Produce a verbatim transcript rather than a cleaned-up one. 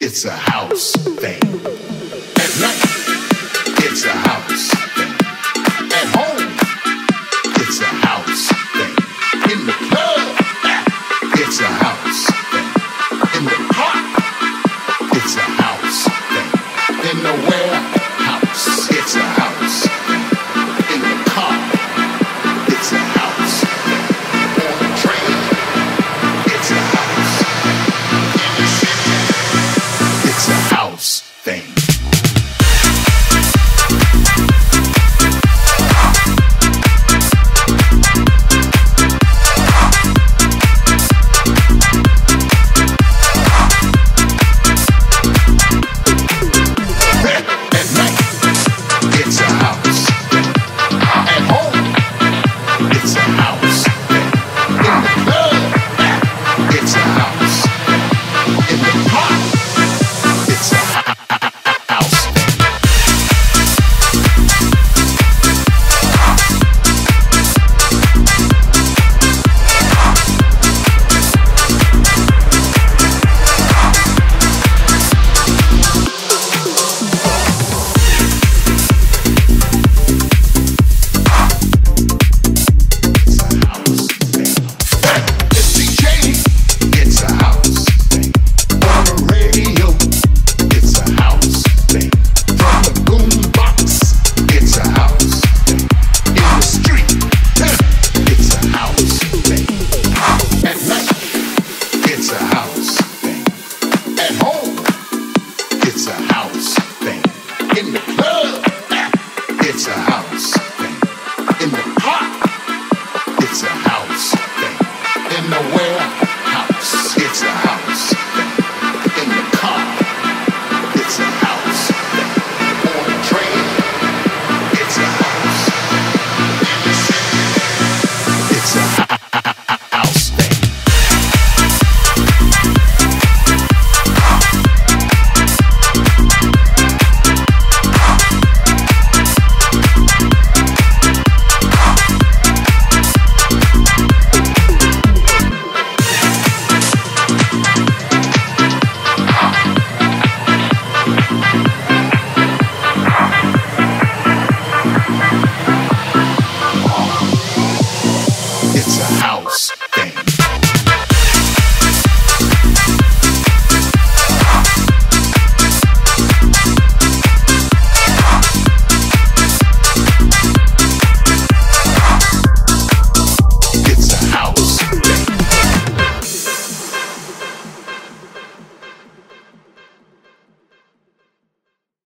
it's a house thing. At night, it's a house thing. At home, it's a house thing. In the club, it's a house thing. In the park, it's a house thing. In the warehouse, it's a house thing. In the car, it's a house thing. On the train, it's a house thing. In the city, it's a house thing. It's a house thing. In the park, it's a house thing. In the warehouse, it's a house.